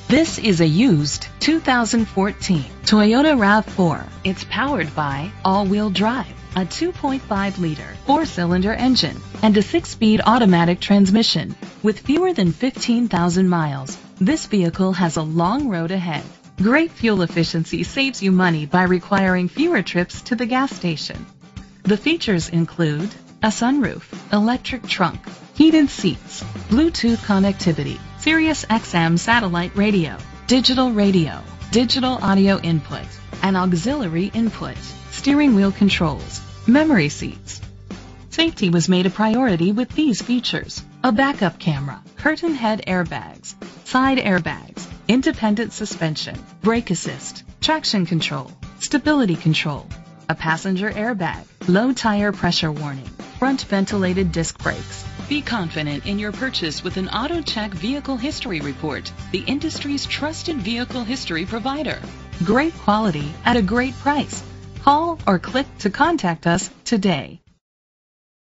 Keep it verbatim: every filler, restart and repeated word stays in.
This is a used two thousand fourteen Toyota RAV four. It's powered by all-wheel drive, a two point five liter four-cylinder engine, and a six-speed automatic transmission. With fewer than fifteen thousand miles, this vehicle has a long road ahead. Great fuel efficiency saves you money by requiring fewer trips to the gas station. The features include a sunroof, electric trunk, heated seats, Bluetooth connectivity, Sirius X M satellite radio, digital radio, digital audio input, an auxiliary input, steering wheel controls, memory seats. Safety was made a priority with these features: a backup camera, curtain head airbags, side airbags, independent suspension, brake assist, traction control, stability control, a passenger airbag, low tire pressure warning, front ventilated disc brakes. Be confident in your purchase with an AutoCheck Vehicle History Report, the industry's trusted vehicle history provider. Great quality at a great price. Call or click to contact us today.